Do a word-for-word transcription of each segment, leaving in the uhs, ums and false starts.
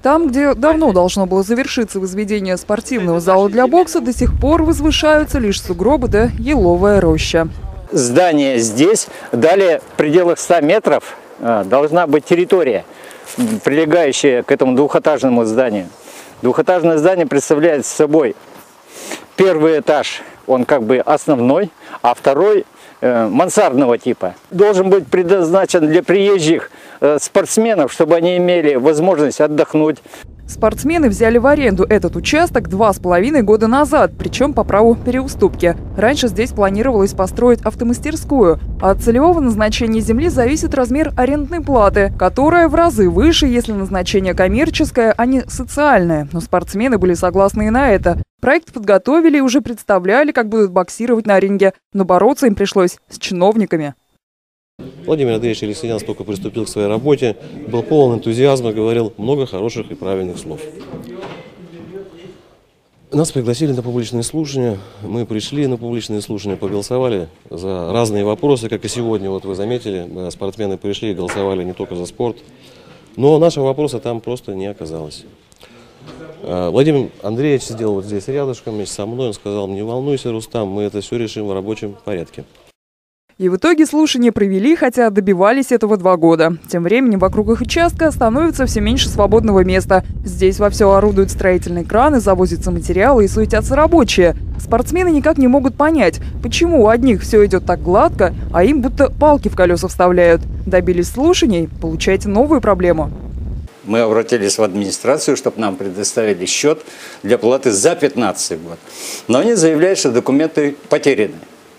Там, где давно должно было завершиться возведение спортивного зала для бокса, до сих пор возвышаются лишь сугробы да еловая роща. Здание здесь, далее в пределах ста метров должна быть территория, прилегающая к этому двухэтажному зданию. Двухэтажное здание представляет собой первый этаж, он как бы основной, а второй э, мансардного типа. Должен быть предназначен для приезжих э, спортсменов, чтобы они имели возможность отдохнуть. Спортсмены взяли в аренду этот участок два с половиной года назад, причем по праву переуступки. Раньше здесь планировалось построить автомастерскую, а от целевого назначения земли зависит размер арендной платы, которая в разы выше, если назначение коммерческое, а не социальное. Но спортсмены были согласны и на это. Проект подготовили и уже представляли, как будут боксировать на ринге, но бороться им пришлось с чиновниками. Владимир Андреевич Алексенян только приступил к своей работе, был полон энтузиазма, говорил много хороших и правильных слов. Нас пригласили на публичные слушания, мы пришли на публичные слушания, проголосовали за разные вопросы, как и сегодня, вот вы заметили, спортсмены пришли и голосовали не только за спорт, но нашего вопроса там просто не оказалось. Владимир Андреевич сидел вот здесь рядышком вместе со мной, он сказал: не волнуйся, Рустам, мы это все решим в рабочем порядке. И в итоге слушания провели, хотя добивались этого два года. Тем временем вокруг их участка становится все меньше свободного места. Здесь вовсю орудуют строительные краны, завозятся материалы и суетятся рабочие. Спортсмены никак не могут понять, почему у одних все идет так гладко, а им будто палки в колеса вставляют. Добились слушаний, получаете новую проблему. Мы обратились в администрацию, чтобы нам предоставили счет для платы за пятнадцатый год. Но они заявляют, что документы потеряны.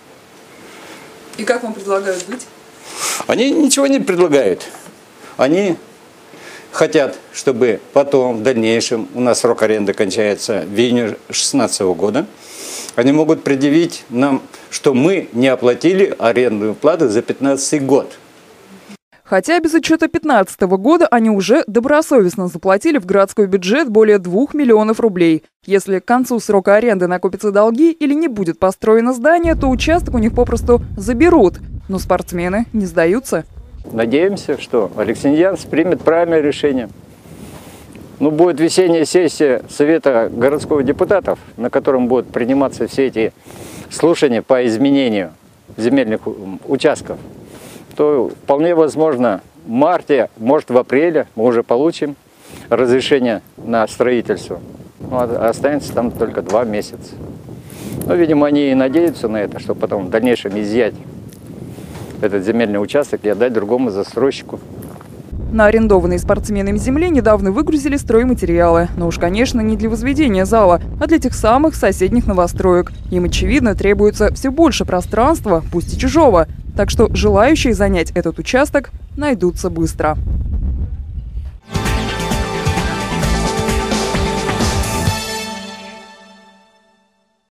И как вам предлагают быть? Они ничего не предлагают. Они хотят, чтобы потом, в дальнейшем, у нас срок аренды кончается в июне две тысячи шестнадцатого года, они могут предъявить нам, что мы не оплатили арендную плату за пятнадцатый год. Хотя без учета две тысячи пятнадцатого года они уже добросовестно заплатили в городской бюджет более двух миллионов рублей. Если к концу срока аренды накопятся долги или не будет построено здание, то участок у них попросту заберут. Но спортсмены не сдаются. Надеемся, что Алексенян примет правильное решение. Ну, будет весенняя сессия Совета городских депутатов, на котором будут приниматься все эти слушания по изменению земельных участков. То вполне возможно в марте, может в апреле мы уже получим разрешение на строительство. Ну, а останется там только два месяца. Но, видимо, они и надеются на это, чтобы потом в дальнейшем изъять этот земельный участок и отдать другому застройщику. На арендованной спортсменами земле недавно выгрузили стройматериалы. Но уж, конечно, не для возведения зала, а для тех самых соседних новостроек. Им, очевидно, требуется все больше пространства, пусть и чужого. Так что желающие занять этот участок найдутся быстро.